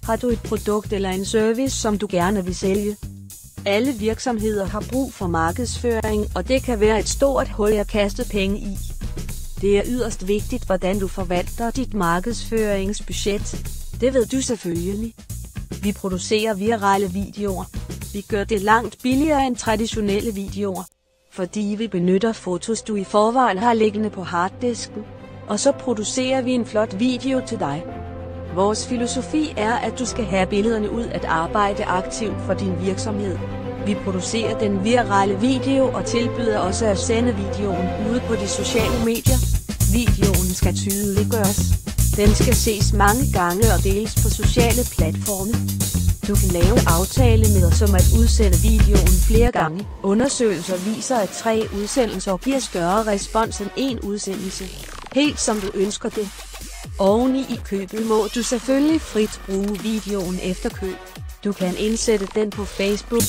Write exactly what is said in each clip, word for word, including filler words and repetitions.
Har du et produkt eller en service, som du gerne vil sælge? Alle virksomheder har brug for markedsføring, og det kan være et stort hul at kaste penge i. Det er yderst vigtigt, hvordan du forvalter dit markedsføringsbudget. Det ved du selvfølgelig. Vi producerer virale videoer. Vi gør det langt billigere end traditionelle videoer, fordi vi benytter fotos, du i forvejen har liggende på harddisken, og så producerer vi en flot video til dig. Vores filosofi er, at du skal have billederne ud at arbejde aktivt for din virksomhed. Vi producerer den virale video og tilbyder også at sende videoen ude på de sociale medier. Videoen skal tydeliggøres. Den skal ses mange gange og deles på sociale platforme. Du kan lave aftale med os om at udsende videoen flere gange. Undersøgelser viser, at tre udsendelser giver større respons end en udsendelse. Helt som du ønsker det. Oveni i købet må du selvfølgelig frit bruge videoen efter køb. Du kan indsætte den på Facebook.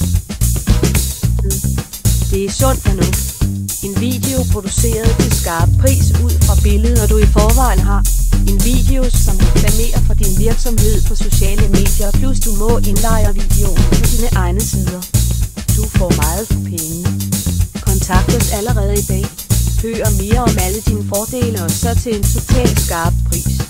Det er sund fornuft. En video produceret til skarp pris ud fra billeder du i forvejen har. En video som reklamerer for din virksomhed på sociale medier, plus du må indlejre videoen på dine egne sider. Du får meget for pengene. Kontakt os allerede i dag. Hør mere om alle dine fordele og så til en totalt skarp pris.